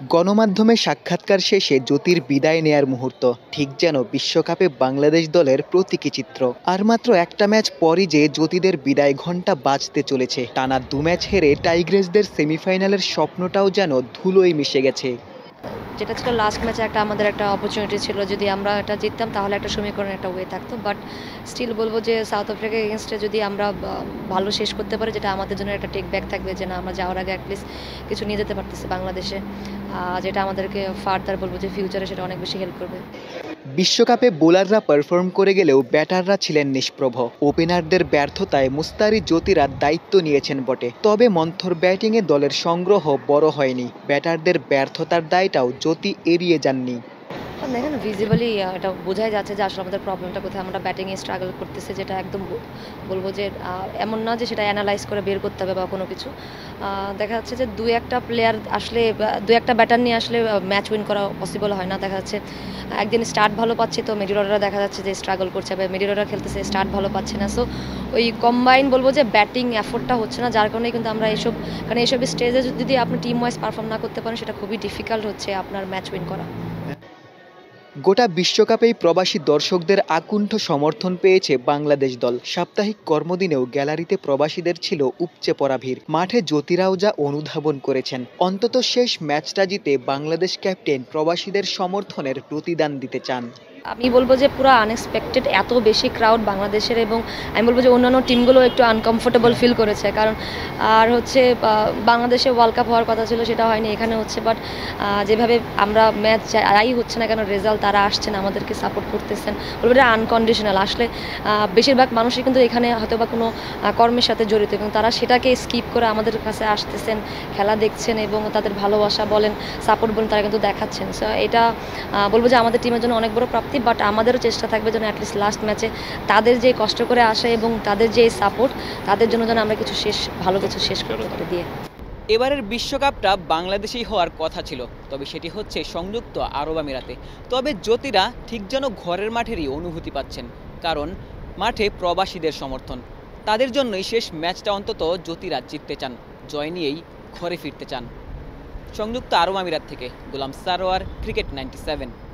গণমাধ্যমে সাক্ষাৎকার শেষে জ্যোতির বিদায় নেয়ার মুহূর্ত ঠিক যেন বিশ্বকাপে বাংলাদেশ দলের প্রতীকী চিত্র। আর মাত্র একটা ম্যাচ পরই যে জ্যোতিদের বিদায় ঘণ্টা বাজতে চলেছে। টানা ২ ম্যাচ হেরে টাইগ্রেসদের সেমিফাইনালের স্বপ্নটাও যেন ধুলোয় মিশে গেছে। যেটা ছিল লাস্ট ম্যাচে আমাদের একটা অপরচুনিটি ছিল, যদি আমরা এটা জিততাম তাহলে একটা সমীকরণের একটা ওয়ে থাকতো। বাট স্টিল বলবো যে সাউথ আফ্রিকা এগেনস্টে যদি আমরা ভালো শেষ করতে পারি, যেটা আমাদের জন্য একটা টেক ব্যাক থাকবে, যে না আমরা যাওয়ার আগে অ্যাটলিস্ট কিছু নিয়ে যেতে পারতেছি বাংলাদেশে, যেটা আমাদেরকে ফার্দার বলবো যে ফিউচারে সেটা অনেক বেশি হেল্প করবে। বিশ্বকাপে বোলাররা পারফর্ম করে গেলেও ব্যাটাররা ছিলেন নিষ্প্রভ। ওপেনারদের ব্যর্থতায় মুস্তারি জ্যোতিরা দায়িত্ব নিয়েছেন বটে, তবে মন্থর ব্যাটিংয়ে দলের সংগ্রহ বড় হয়নি। ব্যাটারদের ব্যর্থতার দায়টাও জ্যোতি এড়িয়ে যাননি। দেখেন ভিজিবলি এটা বোঝাই যাচ্ছে যে আসলে আমাদের প্রবলেমটা কোথায়। আমরা ব্যাটিংয়ে স্ট্রাগল করতেছি, যেটা একদম বলবো যে এমন না যে সেটা অ্যানালাইজ করে বের করতে হবে বা কোনো কিছু। দেখা যাচ্ছে যে দু একটা প্লেয়ার আসলে দু একটা ব্যাটার নিয়ে আসলে ম্যাচ উইন করা পসিবল হয় না। দেখা যাচ্ছে একদিন স্টার্ট ভালো পাচ্ছে তো মিডল অর্ডাররা দেখা যাচ্ছে যে স্ট্রাগল করছে, বা মিডল অর্ডার খেলতেছে স্টার্ট ভালো পাচ্ছে না। সো ওই কম্বাইন বলবো যে ব্যাটিং এফোর্টটা হচ্ছে না, যার কারণে কিন্তু আমরা এইসব স্টেজে যদি আপনি টিম ওয়াইজ পারফর্ম না করতে পারেন, সেটা খুবই ডিফিকাল্ট হচ্ছে আপনার ম্যাচ উইন করা। গোটা বিশ্বকাপেই প্রবাসী দর্শকদের আকুণ্ঠ সমর্থন পেয়েছে বাংলাদেশ দল। সাপ্তাহিক কর্মদিনেও গ্যালারিতে প্রবাসীদের ছিল উপচে পড়া ভিড়। মাঠে জ্যোতিরাও যা অনুধাবন করেছেন, অন্তত শেষ ম্যাচটা জিতে বাংলাদেশ ক্যাপ্টেন প্রবাসীদের সমর্থনের প্রতিদান দিতে চান। আমি বলবো যে পুরো আনএক্সপেক্টেড এত বেশি ক্রাউড বাংলাদেশের, এবং আমি বলবো যে অন্যান্য টিমগুলো একটু আনকমফোর্টেবল ফিল করেছে, কারণ আর হচ্ছে বাংলাদেশে ওয়ার্ল্ড কাপ হওয়ার কথা ছিল, সেটা হয়নি, এখানে হচ্ছে। বাট যেভাবে আমরা ম্যাচ যাই হচ্ছে না কেন রেজাল্ট, তারা আসছেন আমাদেরকে সাপোর্ট করতেছেন, বলবো এটা আনকন্ডিশনাল। আসলে বেশিরভাগ মানুষই কিন্তু এখানে হয়তো বা কোনো কর্মের সাথে জড়িত, এবং তারা সেটাকে স্কিপ করে আমাদের কাছে আসতেছেন, খেলা দেখছেন, এবং তাদের ভালোবাসা বলেন, সাপোর্ট বলেন, তারা কিন্তু দেখাচ্ছেন। সো এটা বলবো যে আমাদের টিমের জন্য অনেক বড় প্রাপ্তি। বাট আমাদেরও চেষ্টা থাকবে যেন অ্যাটলিস্ট লাস্ট ম্যাচে তাদের যে কষ্ট করে আসে এবং তাদের যে সাপোর্ট, তাদের জন্য যেন আমরা ভালো কিছু শেষ করতে পারি দিয়ে। এবারের বিশ্বকাপটা বাংলাদেশেই হওয়ার কথা ছিল, তবে সেটি হচ্ছে সংযুক্ত আরব আমিরাতে। তবে জ্যোতিরা ঠিক যেন ঘরের মাঠেরই অনুভূতি পাচ্ছেন, কারণ মাঠে প্রবাসীদের সমর্থন। তাদের জন্যই শেষ ম্যাচটা অন্তত জ্যোতিরা জিততে চান, জয় নিয়েই ঘরে ফিরতে চান। সংযুক্ত আরব আমিরাত থেকে গোলাম সারোয়ার, ক্রিকেট 97।